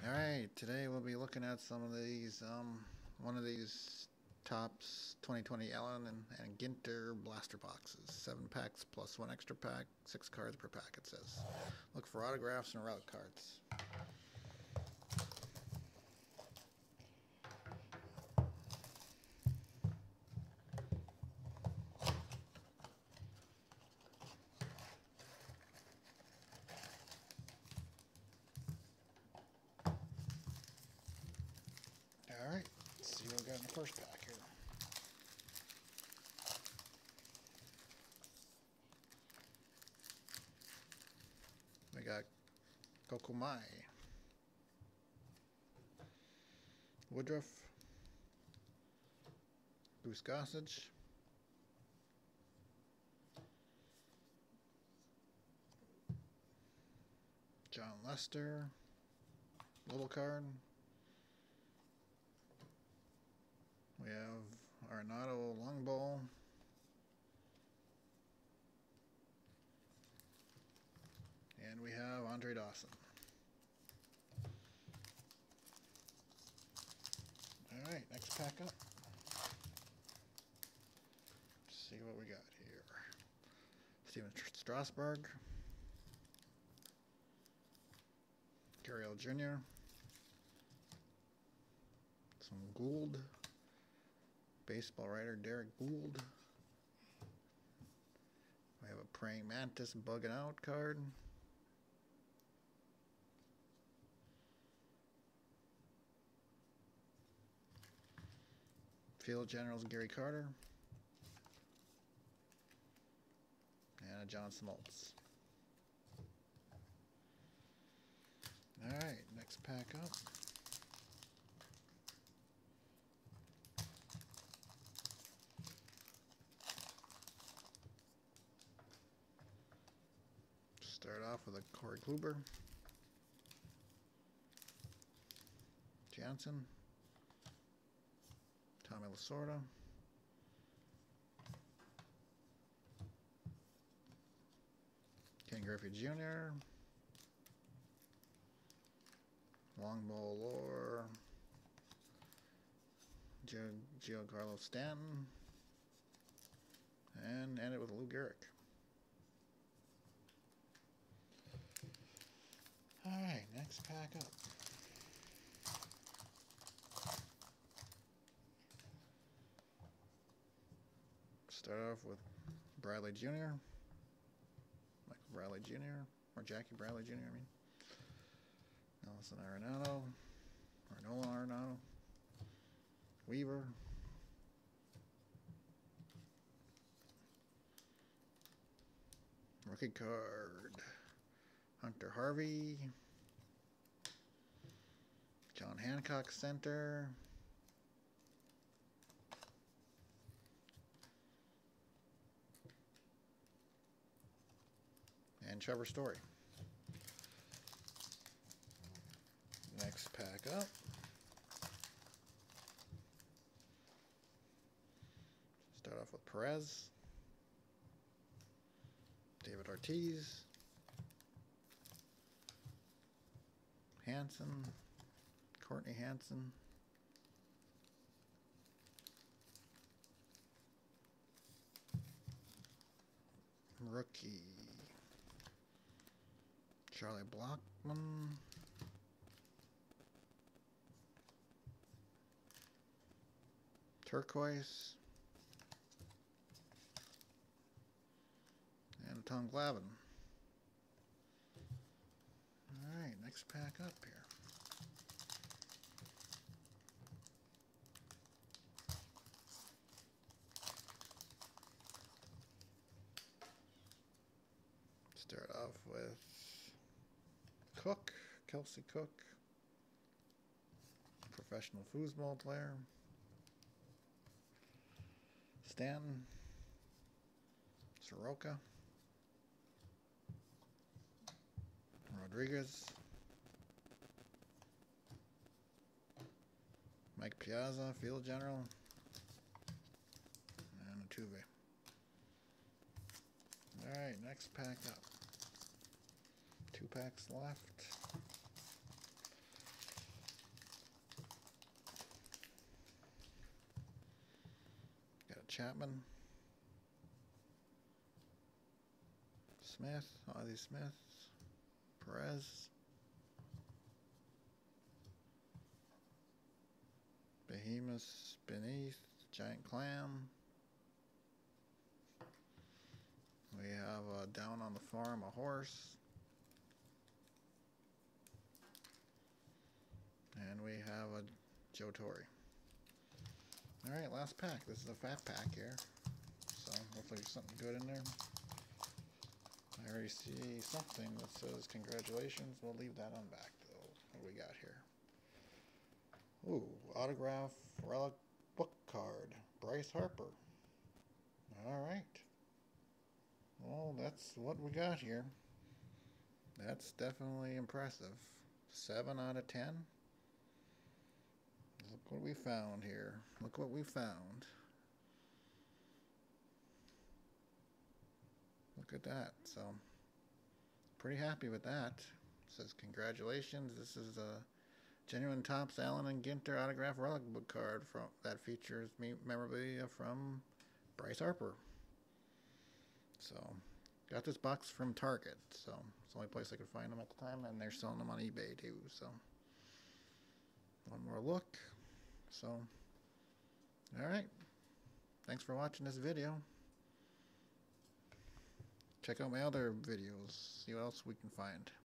Alright, today we'll be looking at some of these, one of these Topps 2020 Allen and Ginter blaster boxes. 7 packs plus 1 extra pack, 6 cards per pack it says. Look for autographs and route cards. Alright, let's see what we got in the first pack here. We got Kokomai, Woodruff, Goose Gossage, John Lester, little card. We have Arenado long ball, and we have Andre Dawson. Alright, next pack up. Let's see what we got here. Steven Strasburg, Gurriel Jr., some Gould, baseball writer Derek Gould. We have a Praying Mantis bugging out card. Field Generals Gary Carter. And a John Smoltz. Alright, next pack up. Start off with a Corey Kluber, Jansen, Tommy Lasorda, Ken Griffey Jr., Longball Lore, Giancarlo Stanton, and end it with Lou Gehrig. Alright, next pack up. Start off with Bradley Jr., Michael Bradley Jr., or Jackie Bradley Jr., I mean. Nelson Arenado, or Nolan Arenado, Weaver, rookie card, Hunter Harvey, John Hancock center, and Trevor Story. Next pack up. Start off with Perez, David Ortiz, Hanson, Courtney Hanson, rookie Charlie Blackmon, turquoise, and Tom Glavine. Alright, next pack up here. Start off with Cook, Kelsey Cook, professional foosball player, Stanton, Soroka, Rodriguez, Mike Piazza, field general, and Altuve. Alright, next pack up. 2 packs left. Chapman, Smith, Ozzie Smith, Perez, Behemoth Beneath, Giant Clam. We have Down on the Farm, a horse. And we have a Joe Torre. Alright, last pack. This is a fat pack here. So hopefully there's something good in there. I already see something that says congratulations. We'll leave that on back though. What do we got here? Ooh, autograph relic book card. Bryce Harper. Alright. Well, that's what we got here. That's definitely impressive. 7 out of 10. Look what we found here. Look what we found. Look at that. So, pretty happy with that. It says congratulations. This is a Genuine Topps Allen and Ginter autograph relic book card from that features memorabilia from Bryce Harper. So, got this box from Target. So, it's the only place I could find them at the time, and they're selling them on eBay too. So, one more look. So, alright. Thanks for watching this video. Check out my other videos, see what else we can find.